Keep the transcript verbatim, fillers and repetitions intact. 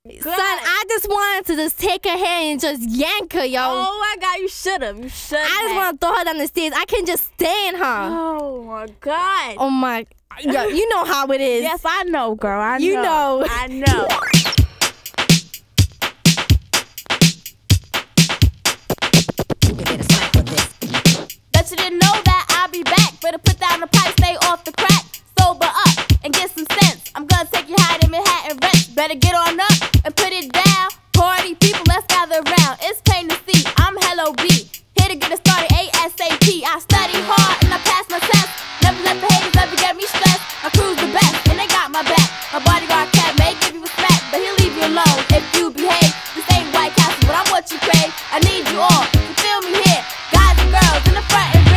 Son, I just wanted to just take her hand and just yank her, yo. Oh my God, you should have. You should have. I just want to throw her down the stairs. I can just stand her. Oh my God. Oh my, yo, you know how it is. Yes, I know, girl. I you know. know. I know. Bet you didn't know that I'll be back. Better put down the pipe, stay off the crack. Sober up and get some sense. I'm gonna take you high to Manhattan rent. Better get on up and put it down. Party people, let's gather around. It's plain to see, I'm Hello B. Here to get it started ASAP. I study hard and I pass my test. Never let the haters ever get me stressed. I cruise the best and they got my back. My bodyguard cat may give you a smack, but he'll leave you alone if you behave. This ain't White Castle, but I'm what you crave. I need you all to feel me here. Guys and girls in the front and